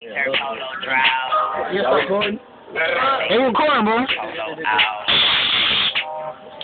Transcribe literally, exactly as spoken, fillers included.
Her polo drought. Yes, I'm recording. Hey, recording, bro. Polo out.